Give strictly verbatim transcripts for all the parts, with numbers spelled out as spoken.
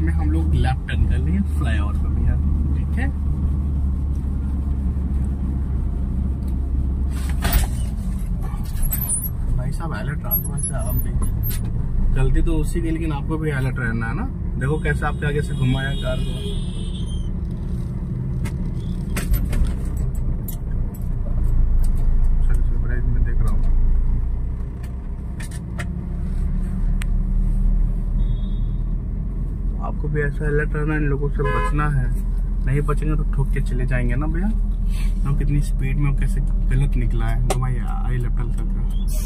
में हम लोग लेफ्ट टर्न कर लिए फ्लाईओवर पे भैया, ठीक है। भाई साहब अलर्ट रहा साहब भी, गलती तो उसी की, लेकिन आपको भी अलर्ट रहना है ना। देखो कैसे आपके आगे से घुमाया कार को। में देख रहा हूँ आपको भी ऐसा अलर्ट रहना है, इन लोगों से बचना है। नहीं बचेंगे तो ठोक के चले जाएंगे ना भैया। तो कितनी स्पीड में कैसे गलत निकला है, घुमाइए आई लेफ्ट करके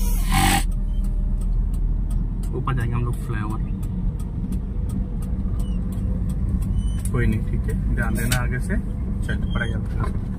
ऊपर जाएंगे हम लोग फ्लाईओवर। कोई नहीं, ठीक है, ध्यान देना आगे से। चल पड़ा जाता है।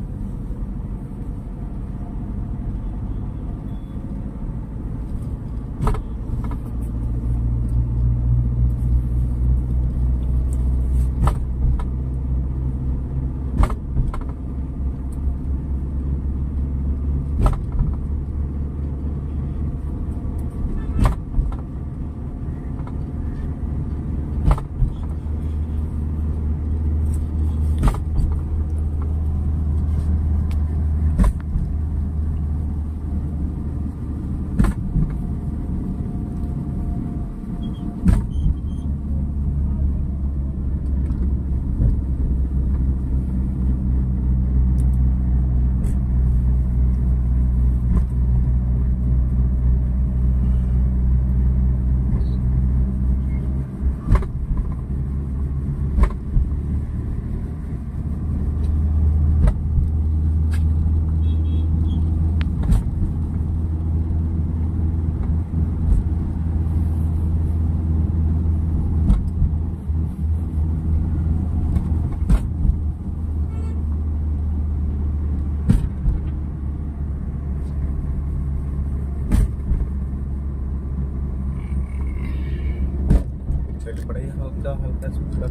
पड़ेगा हल्का हल्का सूखा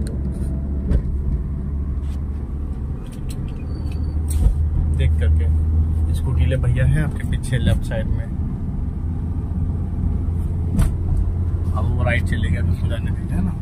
देख करके। स्कूटी ले भैया है आपके पीछे लेफ्ट साइड में, अब वो राइट चलेगा तो उसको जाने दीजिए ना।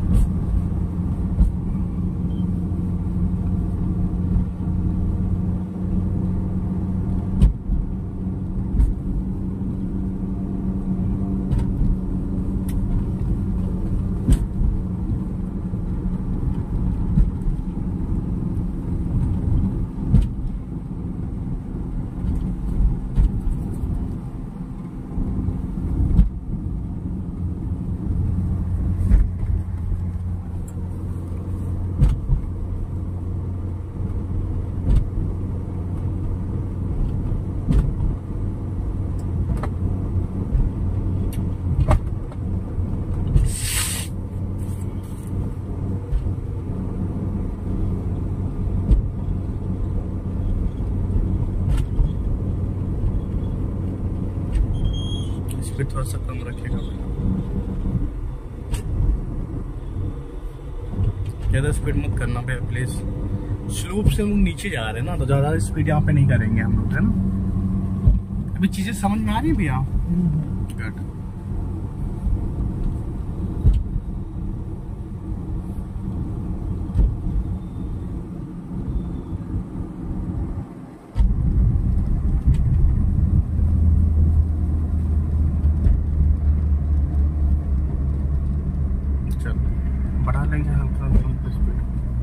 स्पीड थोड़ा सा कम रखेगा, ज्यादा स्पीड मत करना भैया प्लीज। स्लोप से हम लोग नीचे जा रहे हैं ना, तो ज्यादा स्पीड यहाँ पे नहीं करेंगे हम लोग, है ना। अभी चीजें समझ में आ रही है भैया? गुड। बढ़ा लेंगे हल्का हल्का स्पीड।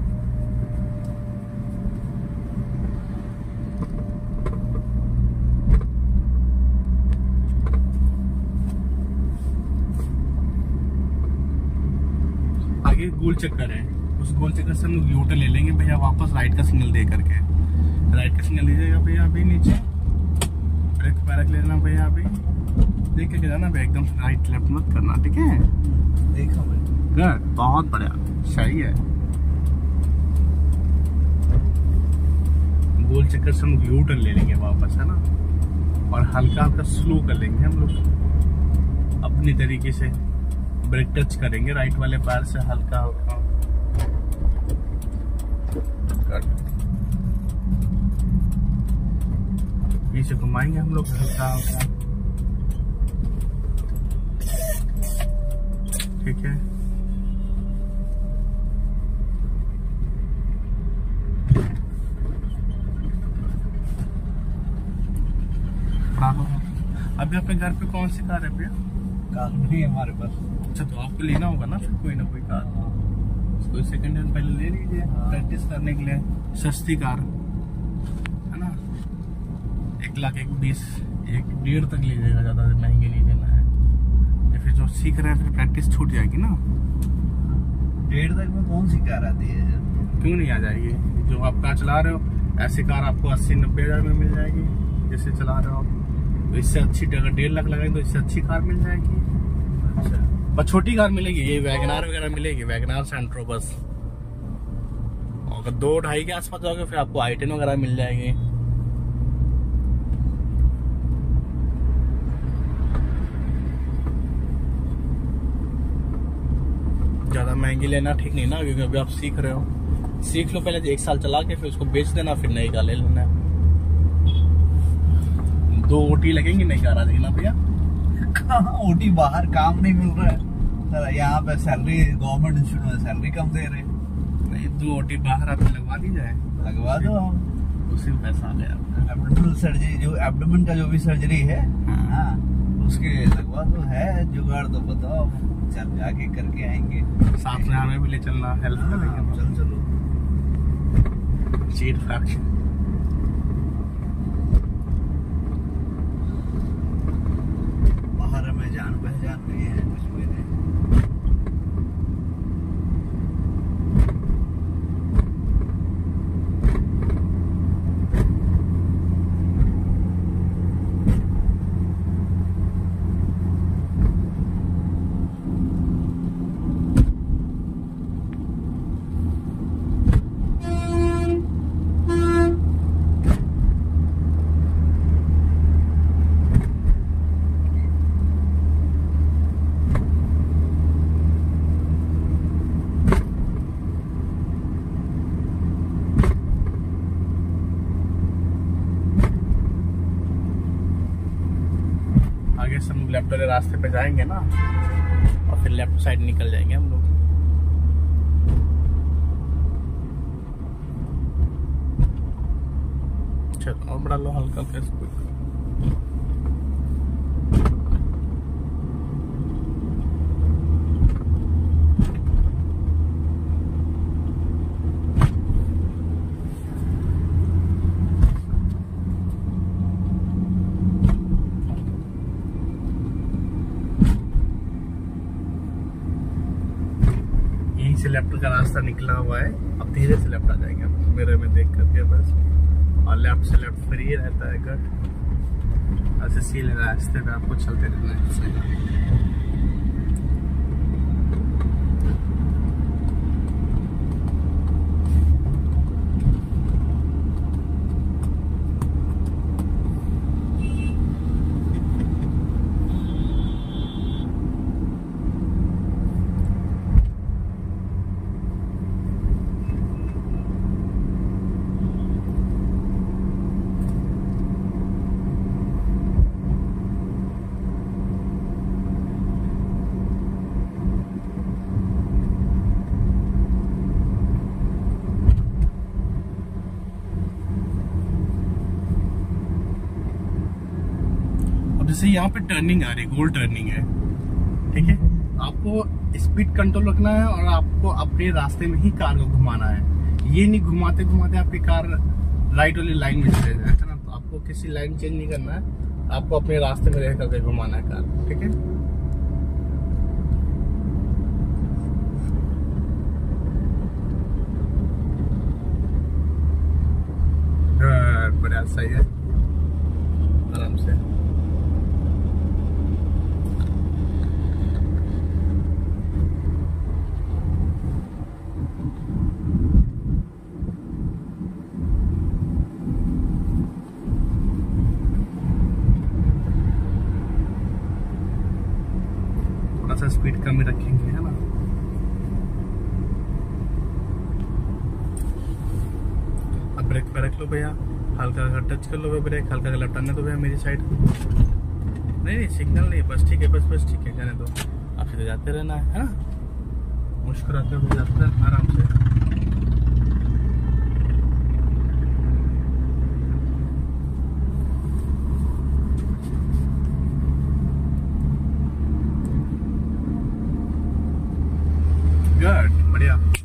आगे गोल चक्कर है, उस गोल चक्कर से हम लोग यू टर्न ले लेंगे भैया वापस राइट का सिग्नल दे करके। राइट का सिग्नल लीजिएगा भैया, अभी नीचे ब्रेक पे रख लेना भैया, अभी देख के जाना भैया, एकदम राइट लेफ्ट मत करना, ठीक है। देखा भाई, गुड, बहुत बढ़िया, सही है। गोल चक्कर से हम यू टर्न ले लेंगे वापस, है ना, और हल्का हल्का स्लो कर लेंगे हम लोग अपनी तरीके से। ब्रेक टच करेंगे राइट वाले पैर से हल्का हल्का, पीछे घुमाएंगे हम लोग हल्का हल्का, ठीक है। अभी अपने घर पे कौन सी कार है भैया? कार नहीं है हमारे पास। अच्छा, तो आपको लेना होगा ना फिर कोई ना कोई कार, कोई सेकंड हैंड पहले ले लीजिए प्रैक्टिस करने के लिए। सस्ती कार है ना, एक लाख एक बीस एक डेढ़ तक लीजिएगा, ज़्यादा महंगी नहीं लेना है। या फिर जो सीख रहे हैं फिर प्रैक्टिस छूट जाएगी ना। डेढ़ तक में कौन सी कार आती है? क्यों नहीं आ जाएगी? जो आप कार चला रहे हो ऐसी कार आपको अस्सी नब्बे हज़ार में मिल जाएगी जैसे चला रहे हो आप। तो इससे अच्छी, अगर डेढ़ लाख लगाएंगे तो इससे अच्छी कार मिल जाएगी। अच्छा, पर छोटी कार मिलेगी, ये वैगनार वगैरह मिलेगी, वैगनार सेंट्रो बस। और अगर दो ढाई के आसपास जाओगे फिर आपको आई टेन वगैरह मिल जाएगी। ज्यादा महंगी लेना ठीक नहीं ना, क्योंकि अभी आप सीख रहे हो। सीख लो पहले, एक साल चला के फिर उसको बेच देना, फिर नई कार ले लेना। दो ओटी लगेंगी, नई कार आ जाएगी ना भैया। कहाँ ओटी, बाहर काम नहीं मिल रहा है सर। यहाँ पे सैलरी गवर्नमेंट इंस्टीट्यूट में सैलरी कम दे रहे। नहीं, दो ओटी बाहर आपको लगवा दी जाए, लगवा दो हम, उसी में पैसा आ गया। एब्डोमिनल सर्जरी, जो एब्डोमेन का जो भी सर्जरी है, हाँ उसके लगवा दो। है जुगाड़ तो बताओ, चल जाके करके आएंगे। साथ में हमें भी ले चलना, हेल्प करेंगे। चल चलो। चीट फैक्शन बाहर में जान पहचान नहीं है कुछ मेरे। आगे से हम लेफ्ट वाले रास्ते पे जाएंगे ना, और फिर लेफ्ट साइड निकल जाएंगे हम लोग। चलो और बढ़ा लो हल्का हल्का स्पीड। से लेफ्ट का रास्ता निकला हुआ है, अब धीरे से लेफ्ट आ जाएंगे हम मेरे में देख करके बस। और लेफ्ट से लेफ्ट फ्री रहता है कट, ऐसे सीधे रास्ते पे आपको चलते रहना है। जैसे यहाँ पे टर्निंग आ रही है, गोल टर्निंग है, ठीक है। आपको स्पीड कंट्रोल रखना है और आपको अपने रास्ते में ही कार को घुमाना है। ये नहीं घुमाते घुमाते आपकी कार राइट वाली लाइन में चले जाए, है ना। तो आपको किसी लाइन चेंज नहीं करना है, आपको अपने रास्ते में रह करके घुमाना है कार, ठीक है। बढ़िया, सही है, आराम से। थोड़ा सा स्पीड कम ही रखेंगे, है ना। अब ब्रेक पे रख लो भैया, हल्का हल्का टच कर लो ब्रेक, हल्का हल्का लपटाने दो भैया मेरी साइड। नहीं नहीं सिग्नल नहीं, बस ठीक है, बस बस ठीक है, जाने दो। आप सीधे जाते रहना है, है ना। मुस्कुराते हुए जाते हैं आराम से। गुड, बढ़िया।